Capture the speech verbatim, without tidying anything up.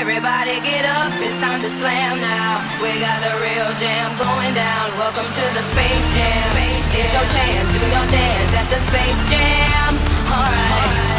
Everybody get up, it's time to slam now. We got the real jam going down. Welcome to the Space Jam. Here's your chance, do your dance at the Space Jam. Alright.